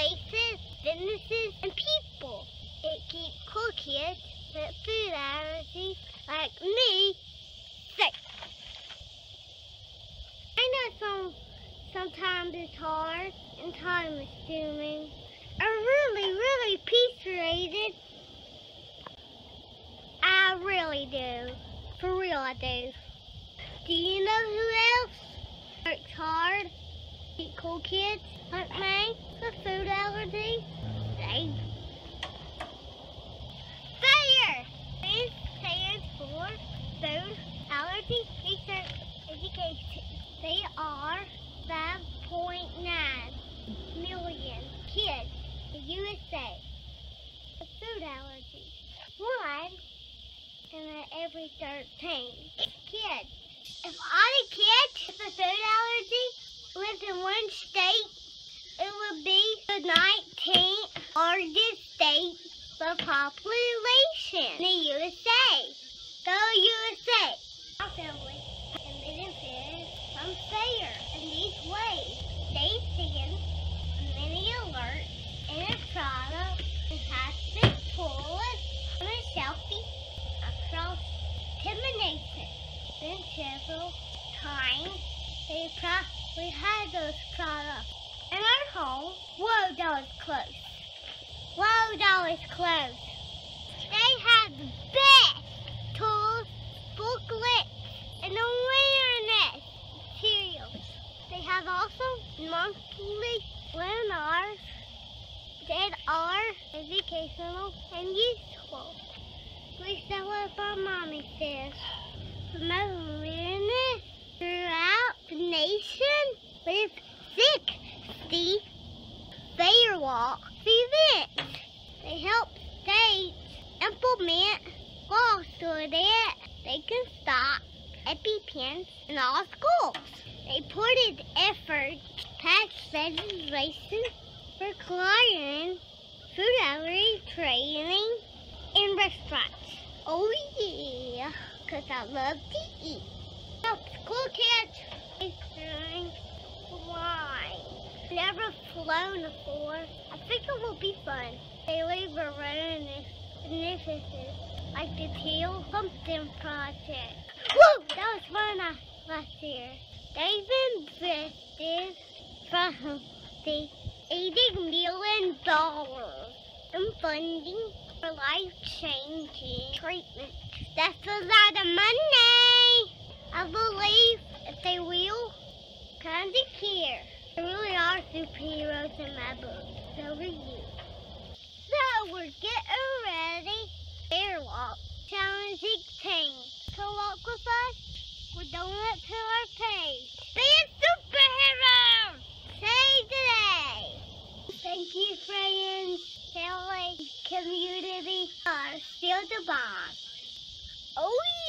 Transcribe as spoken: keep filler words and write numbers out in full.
places, businesses, and people. It keeps cool kids with food allergies like me safe. I know some sometimes it's hard and time is consuming. I'm really, really peace rated. I really do. For real, I do. Do you know who else works hard? Keep cool kids like me with food allergies. They FAIR. It stands for Food Allergy Research Education. They are five point nine million kids in the U S A with food allergies. One in every thirteen kids. If all the kids with a food allergy lived in one state, it would be the nineteenth largest state for population in the U S A. Go U S A! Our family can benefit from FAIR in these ways. They send many alerts and a product and has been pulled on a selfie across contamination. Then several times they probably had those products in our home. Whoa, that was close. Whoa, that was close. They have the best tools, booklets, and awareness materials. They have also monthly webinars that are educational and useful. Please tell us what Mommy says. Promote awareness throughout the nation with sixty FAIR Walk events. They help states implement laws so that they can stop EpiPens in all schools. They ported effort to pass legislation requiring food allergy training in restaurants. Oh yeah, because I love to eat. Help school kids drink wine. Never flown before. I think it will be fun. They leave awareness initiatives like the Teal Something Project. Woo! That was fun uh, last year. They've invested from the eighty million dollars in funding for life-changing treatment. That's a lot of money. I believe if they will kind of care. They really are superheroes in my book. So are you. So we're getting ready. FAIR Walk. Challenging teens. To walk with us, we're donate to our page. Be a superhero! Say today. Thank you, friends. Family, community are still the bond. Oh yeah.